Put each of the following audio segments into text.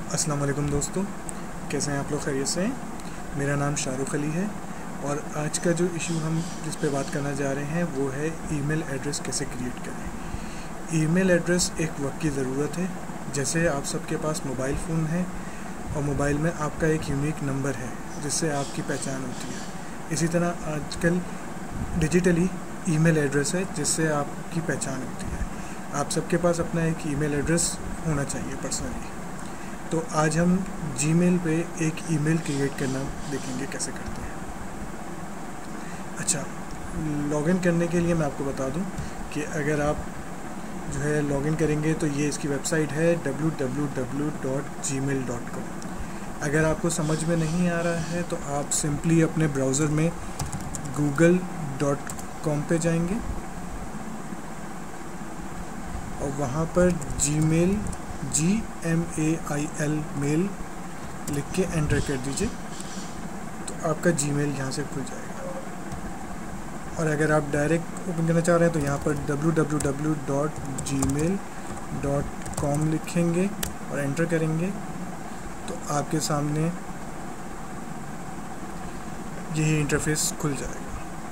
अस्सलाम वालेकुम दोस्तों, कैसे हैं आप लोग? खैरियत से हैं? मेरा नाम शाहरुख अली है और आज का जो इशू हम जिस पे बात करना जा रहे हैं वो है ईमेल एड्रेस कैसे क्रिएट करें। ईमेल एड्रेस एक वक्त की ज़रूरत है। जैसे आप सबके पास मोबाइल फ़ोन है और मोबाइल में आपका एक यूनिक नंबर है जिससे आपकी पहचान होती है, इसी तरह आजकल डिजिटली ईमेल एड्रेस है जिससे आपकी पहचान होती है। आप सबके पास अपना एक ईमेल एड्रेस होना चाहिए पर्सनली। तो आज हम जीमेल पे एक ईमेल क्रिएट करना देखेंगे कैसे करते हैं। अच्छा, लॉगिन करने के लिए मैं आपको बता दूं कि अगर आप जो है लॉगिन करेंगे तो ये इसकी वेबसाइट है www.gmail.com। अगर आपको समझ में नहीं आ रहा है तो आप सिंपली अपने ब्राउज़र में google.com पे जाएंगे और वहाँ पर जीमेल GMAIL मेल लिख के एंटर कर दीजिए तो आपका जीमेल यहाँ से खुल जाएगा। और अगर आप डायरेक्ट ओपन करना चाह रहे हैं तो यहाँ पर www.gmail.com लिखेंगे और एंटर करेंगे तो आपके सामने यही इंटरफेस खुल जाएगा।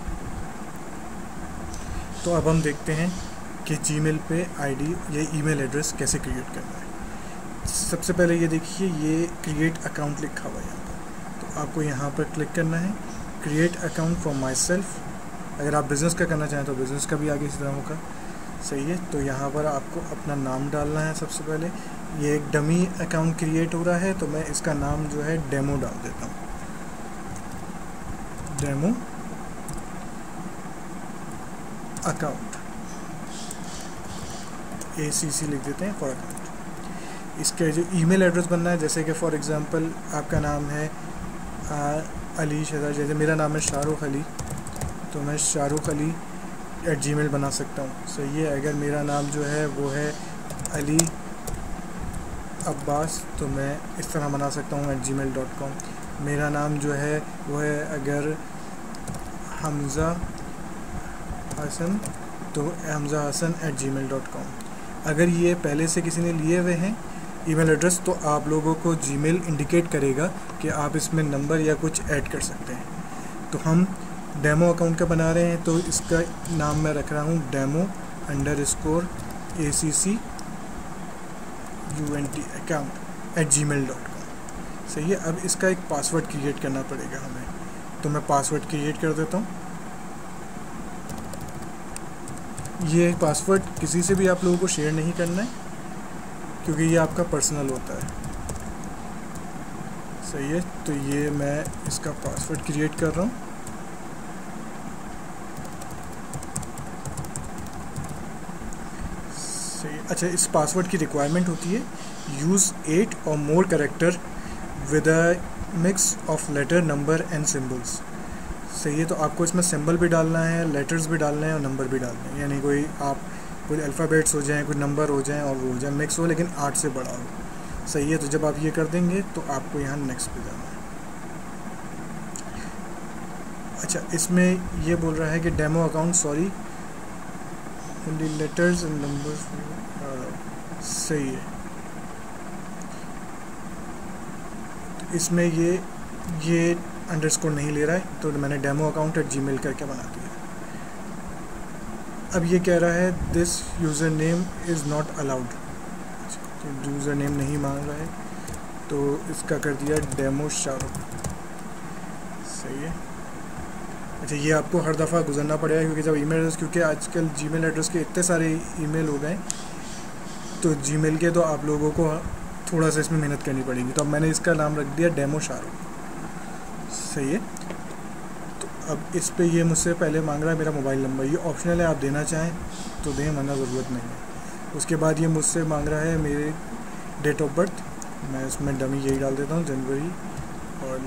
तो अब हम देखते हैं कि जीमेल पे आईडी या ईमेल एड्रेस कैसे क्रिएट करना है। सबसे पहले ये देखिए, ये क्रिएट अकाउंट लिखा हुआ है यहाँ पर, तो आपको यहाँ पर क्लिक करना है। Create account for myself, अगर आप बिज़नेस का करना चाहें तो बिज़नेस का भी आगे इसी तरह होगा। सही है, तो यहाँ पर आपको अपना नाम डालना है। सबसे पहले ये एक डमी अकाउंट क्रिएट हो रहा है तो मैं इसका नाम जो है डेमो डाल देता हूँ। डेमो अकाउंट ACC लिख देते हैं फॉर अकाउंट। इसके जो ईमेल एड्रेस बनना है, जैसे कि फॉर एग्जांपल आपका नाम है अली शहजाद, जैसे मेरा नाम है शाहरुख अली तो मैं शाहरुख अली @gmail बना सकता हूँ। सही है, अगर मेरा नाम जो है वो है अली अब्बास तो मैं इस तरह बना सकता हूँ @gmail.com। मेरा नाम जो है वो है अगर हमज़ा हसन तो हमज़ा हसन @gmail.com। अगर ये पहले से किसी ने लिए हुए हैं ईमेल एड्रेस तो आप लोगों को जीमेल इंडिकेट करेगा कि आप इसमें नंबर या कुछ ऐड कर सकते हैं। तो हम डेमो अकाउंट का बना रहे हैं तो इसका नाम मैं रख रहा हूँ demo_ACC UNT account @gmail.com। सही है, अब इसका एक पासवर्ड क्रिएट करना पड़ेगा हमें, तो मैं पासवर्ड क्रिएट कर देता हूँ। ये पासवर्ड किसी से भी आप लोगों को शेयर नहीं करना है क्योंकि ये आपका पर्सनल होता है। सही है, तो ये मैं इसका पासवर्ड क्रिएट कर रहा हूँ। सही है, अच्छा, इस पासवर्ड की रिक्वायरमेंट होती है यूज़ 8 और more character with a mix of letter number and symbols. सही है, तो आपको इसमें सिंबल भी डालना है, लेटर्स भी डालना है और नंबर भी डालना है, यानी कोई अल्फ़ाबेट्स हो जाएं, कोई नंबर हो जाएं और वो हो जाए मिक्स हो लेकिन 8 से बड़ा हो। सही है, तो जब आप ये कर देंगे तो आपको यहाँ नेक्स्ट पे जाना है। अच्छा, इसमें ये बोल रहा है कि demo account sorry only letters and numbers. सही है, तो इसमें ये अंडरस्कोर नहीं ले रहा है तो मैंने डेमो अकाउंट @gmail करके बना दिया। अब ये कह रहा है this username is not allowed, तो यूज़र नेम नहीं मांग रहा है तो इसका कर दिया डेमो शाहरुख। सही है, अच्छा, ये आपको हर दफ़ा गुजरना पड़ेगा क्योंकि जब ईमेल एड्रेस, क्योंकि आजकल जीमेल एड्रेस के इतने सारे ईमेल हो गए तो जीमेल के तो आप लोगों को थोड़ा सा इसमें मेहनत करनी पड़ेगी। तो अब मैंने इसका नाम रख दिया डेमो शाहरुख। सही है, तो अब इस पे ये मुझसे पहले मांग रहा है मेरा मोबाइल नंबर, ये ऑप्शनल है, आप देना चाहें तो दें वरना ज़रूरत नहीं है। उसके बाद ये मुझसे मांग रहा है मेरे डेट ऑफ बर्थ, मैं इसमें डमी यही डाल देता हूँ जनवरी और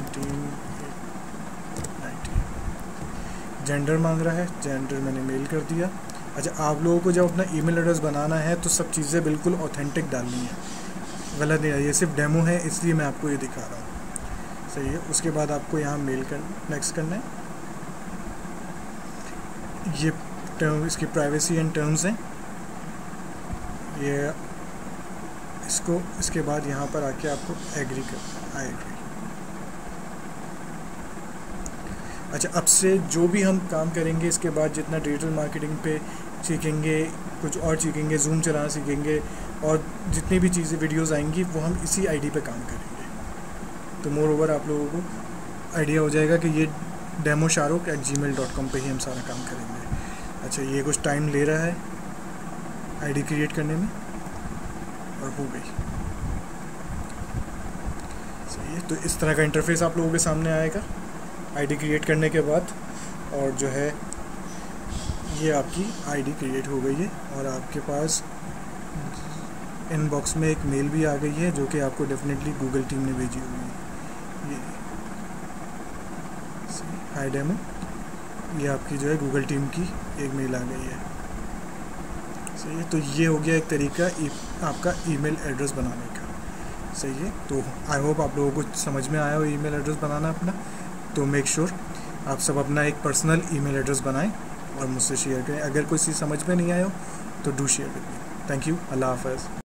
1990। जेंडर मांग रहा है, जेंडर मैंने मेल कर दिया। अच्छा, आप लोगों को जब अपना ईमेल एड्रेस बनाना है तो सब चीज़ें बिल्कुल ऑथेंटिक डालनी है, गलत नहीं है। ये सिर्फ डेमो है इसलिए मैं आपको ये दिखा रहा हूँ। सही है, उसके बाद आपको यहाँ मेल कर नेक्स्ट करना है। ये टर्म इसकी प्राइवेसी एंड टर्म्स हैं, ये इसके बाद यहाँ पर आके आपको एग्री करना है, आई एग्री। अच्छा, अब से जो भी हम काम करेंगे इसके बाद जितना डिजिटल मार्केटिंग पे सीखेंगे, कुछ और सीखेंगे, जूम चलाना सीखेंगे और जितनी भी चीज़ें वीडियोस आएंगी वो हम इसी आईडी पे काम करेंगे। तो मोर ओवर आप लोगों को आइडिया हो जाएगा कि ये demoshahrukh@gmail.com पे ही हम सारा काम करेंगे। अच्छा, ये कुछ टाइम ले रहा है आईडी क्रिएट करने में और हो गई। सही है, तो इस तरह का इंटरफेस आप लोगों के सामने आएगा आईडी क्रिएट करने के बाद। और जो है ये आपकी आईडी क्रिएट हो गई है और आपके पास इनबॉक्स में एक मेल भी आ गई है जो कि आपको डेफिनेटली गूगल टीम ने भेजी हुई है। ये हाय डेमो, ये आपकी जो है गूगल टीम की एक मेल आ गई है। सही है, तो ये हो गया एक तरीका आपका ईमेल एड्रेस बनाने का। सही है, तो आई होप आप लोगों को समझ में आया हो ईमेल एड्रेस बनाना अपना। तो मेक श्योर आप सब अपना एक पर्सनल ईमेल एड्रेस बनाएं और मुझसे शेयर करें। अगर कोई चीज़ समझ में नहीं आया हो तो do share with me. Thank you, अल्लाह हाफ़िज़।